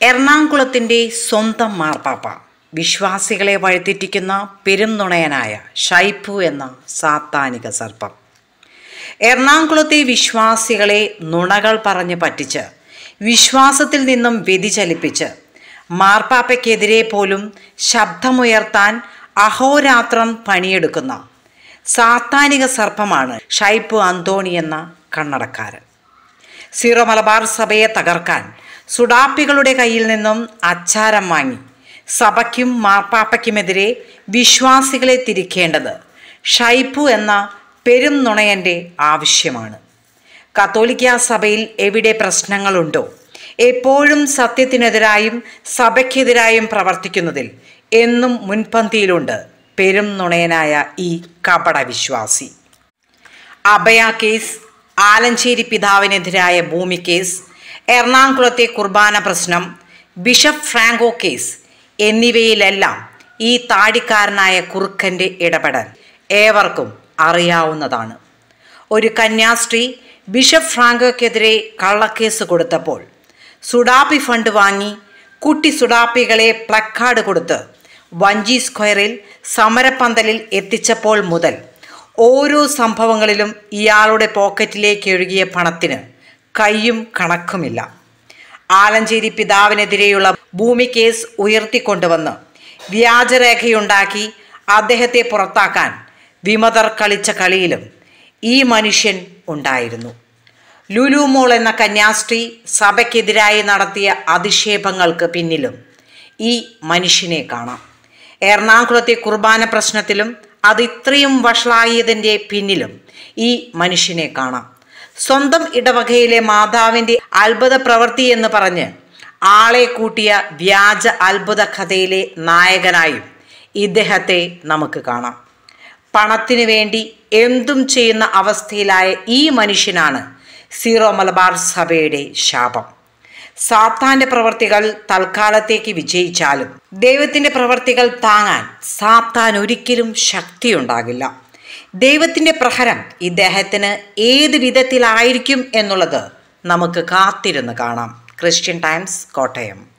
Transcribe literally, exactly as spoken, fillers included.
എറണാകുളത്തിൻ്റെ സ്വന്തം മാർപ്പാപ്പ വിശ്വാസികളെ വഴിതെറ്റിക്കുന്ന പെരുംനുണയനായ ഷൈപ്പു എന്ന സാത്താനിക സർപ്പം. എറണാകുളത്തെ വിശ്വാസികളെ നുണകൾ പറഞ്ഞ് പറ്റിച്ച് വിശ്വാസത്തിൽ നിന്നും വ്യതിചലിപ്പിച്ച് മാർപ്പാപ്പയ്ക്കെതിരെ പോലും ശബ്ദമുയർത്താൻ അഹോരാത്രം പണിയെടുക്കുന്ന സാത്താനിക സർപ്പമാണ് ഷൈപ്പു അന്തോണി എന്ന കണ്ണടക്കാരൻ. സീറോ മലബാർ സഭയെ തകർക്കാൻ സുഡാപ്പികളുടെ കയ്യിൽ നിന്നും അച്ചാരം വാങ്ങി സഭയ്ക്കും മാർപ്പാപ്പയ്ക്കുമെതിരെ വിശ്വാസികളെ തിരിക്കേണ്ടത് ഷൈപ്പു എന്ന പെരും നുണയൻ്റെ ആവശ്യമാണ്. കത്തോലിക്ക സഭയിൽ എവിടെ പ്രശ്നങ്ങളുണ്ടോ എപ്പോഴും സത്യത്തിനെതിരായും സഭയ്ക്കെതിരായും പ്രവർത്തിക്കുന്നതിൽ എന്നും മുൻപന്തിയിലുണ്ട് പെരും നുണയനായ ഈ കപട വിശ്വാസി. അഭയ കേസ്, ആലഞ്ചേരി പിതാവിനെതിരായ ഭൂമി കേസ്, എറണാകുളത്തെ കുർബാന പ്രശ്നം, ബിഷപ്പ് ഫ്രാങ്കോ കേസ് എന്നിവയിലെല്ലാം ഈ താടിക്കാരനായ കുറുക്കൻ്റെ ഇടപെടൽ ഏവർക്കും അറിയാവുന്നതാണ്. ഒരു കന്യാസ്ത്രീ ബിഷപ്പ് ഫ്രാങ്കോയ്ക്കെതിരെ കള്ളക്കേസ് കൊടുത്തപ്പോൾ സുഡാപ്പി ഫണ്ട് വാങ്ങി കുട്ടി സുഡാപ്പികളെ പ്ലക്കാർഡ് കൊടുത്ത് വഞ്ചി സ്ക്വയറിൽ സമരപ്പന്തലിൽ എത്തിച്ചപ്പോൾ മുതൽ ഓരോ സംഭവങ്ങളിലും ഇയാളുടെ പോക്കറ്റിലേക്ക് ഒഴുകിയ പണത്തിന് കയ്യും കണക്കുമില്ല. ആലഞ്ചേരി പിതാവിനെതിരെയുള്ള ഭൂമി കേസ് ഉയർത്തിക്കൊണ്ടുവന്ന് വ്യാജരേഖയുണ്ടാക്കി അദ്ദേഹത്തെ പുറത്താക്കാൻ വിമതർ കളിച്ച കളിയിലും ഈ മനുഷ്യൻ ഉണ്ടായിരുന്നു. ലുലു മോൾ എന്ന കന്യാസ്ത്രീ സഭയ്ക്കെതിരായി നടത്തിയ അധിക്ഷേപങ്ങൾക്ക് പിന്നിലും ഈ മനുഷ്യനെ കാണാം. എറണാകുളത്തെ കുർബാന പ്രശ്നത്തിലും അത് ഇത്രയും വഷളായതിൻ്റെ പിന്നിലും ഈ മനുഷ്യനെ കാണാം. സ്വന്തം ഇടവകയിലെ മാതാവിൻ്റെ അത്ഭുത പ്രവൃത്തി എന്ന് പറഞ്ഞ് ആളെ കൂട്ടിയ വ്യാജ അത്ഭുത കഥയിലെ നായകനായും ഇദ്ദേഹത്തെ നമുക്ക് കാണാം. പണത്തിനു വേണ്ടി എന്തും ചെയ്യുന്ന അവസ്ഥയിലായ ഈ മനുഷ്യനാണ് സീറോ മലബാർ സഭയുടെ ശാപം. സാത്താൻ്റെ പ്രവർത്തികൾ തൽക്കാലത്തേക്ക് വിജയിച്ചാലും ദൈവത്തിൻ്റെ പ്രവർത്തികൾ താങ്ങാൻ സാത്താൻ ഒരിക്കലും ശക്തിയുണ്ടാകില്ല. ദൈവത്തിൻ്റെ പ്രഹരം ഇദ്ദേഹത്തിന് ഏത് വിധത്തിലായിരിക്കും എന്നുള്ളത് നമുക്ക് കാത്തിരുന്ന് കാണാം. Christian Times, Kottayam.